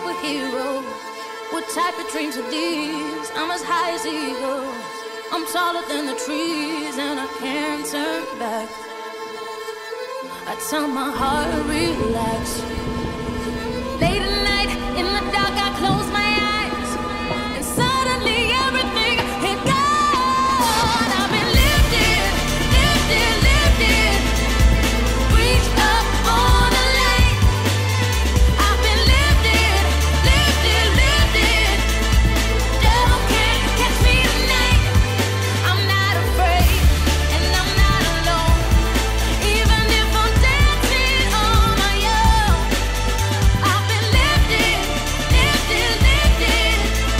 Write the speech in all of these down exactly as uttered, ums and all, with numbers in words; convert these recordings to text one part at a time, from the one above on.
superhero. What type of dreams are these? I'm as high as eagles. I'm taller than the trees and I can't turn back. I tell my heart, relax. Late at night, in the dark, I close my eyes, and suddenly everything is gone. I've been lifted, lifted, lifted. Reach up on a lane. I've been lifted, lifted, lifted. Devil can't catch me tonight. I'm not afraid, and I'm not alone. Even if I'm dancing on my own, I've been lifted, lifted, lifted.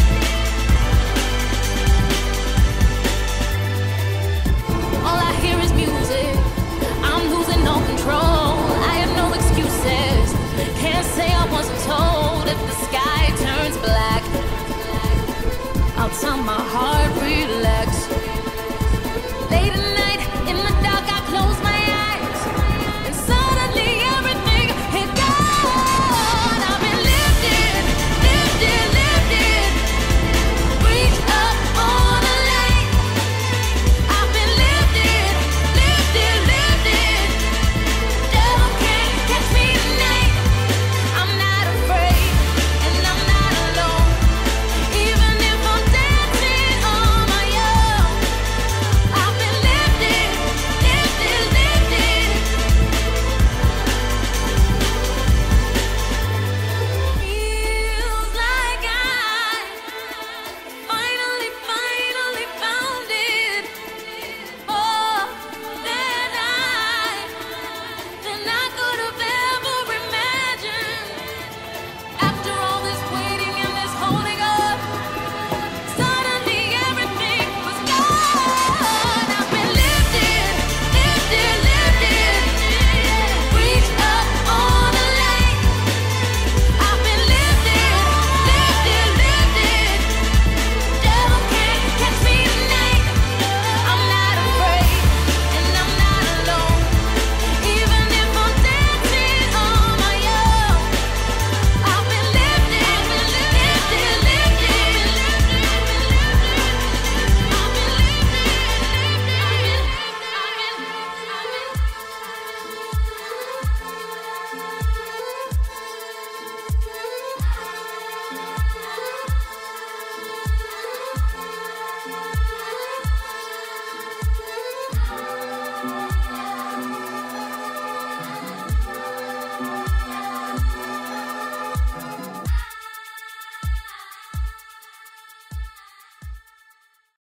All I hear is music. I'm losing all control. I have no excuses. Can't say I wasn't told. If the sky turns black, I'll tell my heart, relax.